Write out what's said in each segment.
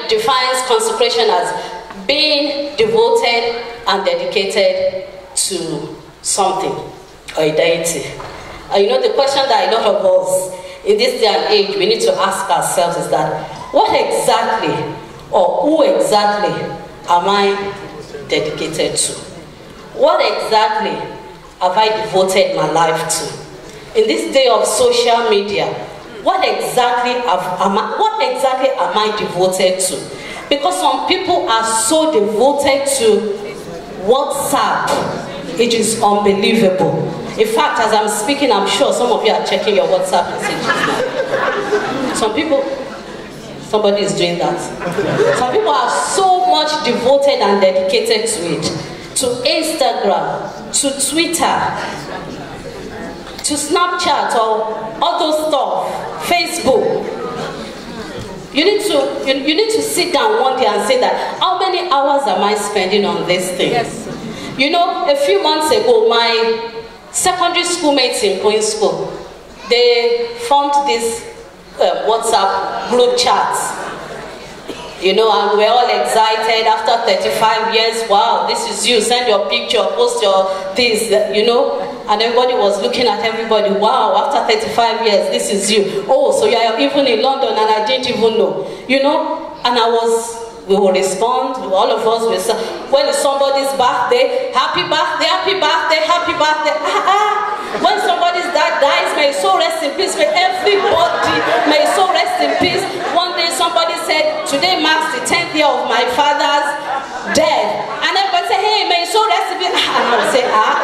defines consecration as being devoted and dedicated to something or a deity. You know, the question that a lot of us in this day and age we need to ask ourselves is that, what exactly or who exactly am I dedicated to? What exactly have I devoted my life to? In this day of social media, what exactly am I devoted to? Because some people are so devoted to WhatsApp, it is unbelievable. In fact, as I'm speaking, I'm sure some of you are checking your WhatsApp messages now. Some people, somebody is doing that. Some people are so much devoted and dedicated to it. To Instagram, to Twitter, to Snapchat, or all those stuff, Facebook. You need to sit down one day and say that, how many hours am I spending on this thing? Yes. You know, a few months ago, my secondary school mates in Queen's School, they formed this WhatsApp group chat. You know, and we're all excited after 35 years. Wow, this is you. Send your picture, post your this, you know. And everybody was looking at everybody. Wow, after 35 years, this is you. Oh, so you are even in London and I didn't even know. You know, and we will respond, all of us will say, when it's somebody's birthday, happy birthday, happy birthday, happy birthday. When somebody's dad dies, may his soul rest in peace. May everybody, may his soul rest in peace. One day somebody said, today marks the 10th year of my father's death. And everybody say, hey, may his soul rest in peace. And I would say,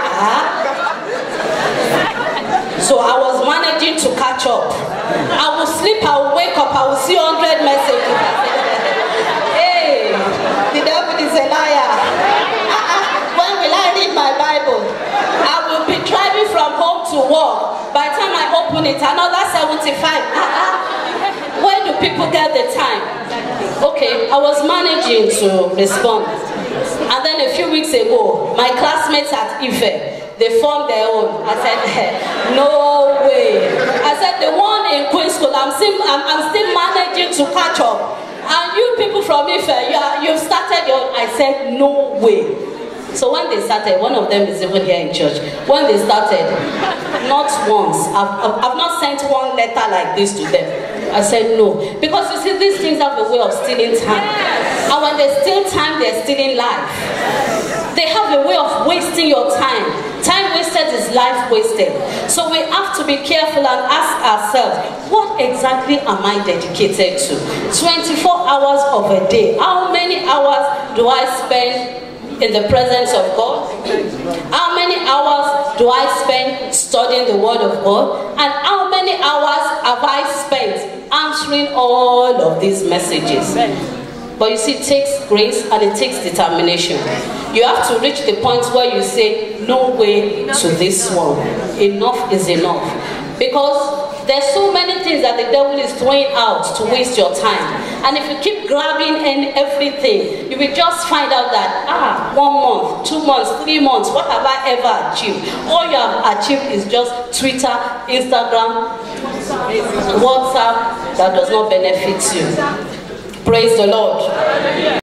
So I was managing to catch up. I will sleep, I will wake up, I will see 100 messages. The devil is a liar. When will I read my Bible? I will be driving from home to work. By the time I open it, another 75. Where do people get the time? Okay, I was managing to respond. And then a few weeks ago, my classmates at Ife, they formed their own. I said, no way. I said, the one in Queen's School, I'm still managing to catch up. And you people from Ife, you've started your own. I said, no way. So when they started, one of them is even here in church. When they started, not once, I've not sent one letter like this to them. I said no. Because you see, these things have a way of stealing time. Yes. And when they steal time, they're stealing life. They have a way of wasting your time. Time wasted is life wasted. So we have to be careful and ask ourselves, what exactly am I dedicated to? 24 hours of a day. How many hours do I spend in the presence of God? How many hours do I spend studying the Word of God? And how many hours have I spent answering all of these messages? But you see, it takes grace and it takes determination. You have to reach the point where you say, no way to this one. Enough is enough. Because there's so many things that the devil is throwing out to waste your time. And if you keep grabbing everything, you will just find out that, 1 month, 2 months, 3 months, what have I ever achieved? All you have achieved is just Twitter, Instagram, WhatsApp that does not benefit you. Praise the Lord.